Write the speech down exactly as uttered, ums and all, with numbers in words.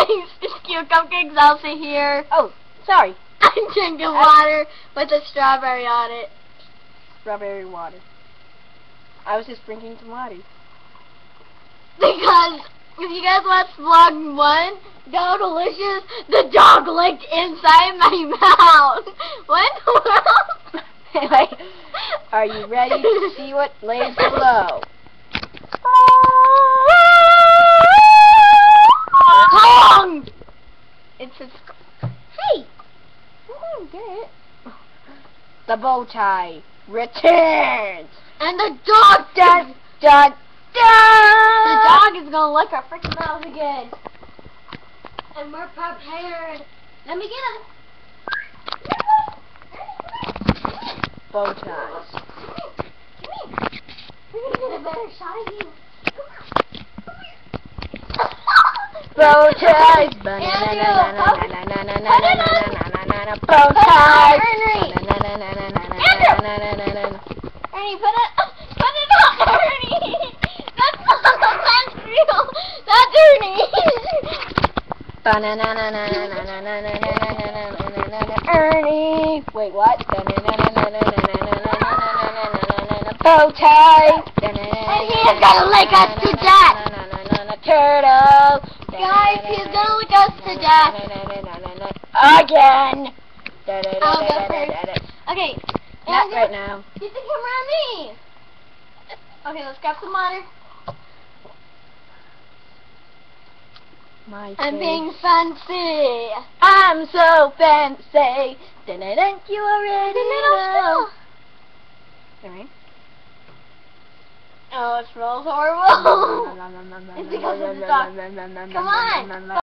cupcakes. It's cute cupcakes also here. Oh, sorry. I'm drinking water with a strawberry on it. Strawberry water. I was just drinking some water. Because if you guys watch vlog one, Go Delicious, the dog licked inside my mouth. What in the world? Anyway, are you ready to see what lays below? Kong! It's a... Hey! Oh, get it. The bow tie returns! And the dog Dun, dun, dun! The dog is gonna lick our freaking mouth again. And we're prepared. Let me get him. Bow ties. Come here. We're gonna get a better shot of you. Bow ties. Bow ties. Ernie, put it, put it on, Ernie. That's not, that's real. That's Ernie. Ernie. Wait, what? Bow tie. And he's gonna lick us to death. Turtle. Guys, he's gonna lick us to death. Again. I'll go first. Okay. Not Andrew, right now. get the camera on me. Okay, let's grab some water. My I'm face. being fancy. I'm so fancy. Dun-dun-dun, you already know. Alright. Oh, it smells horrible. It's because of the dog. Come on.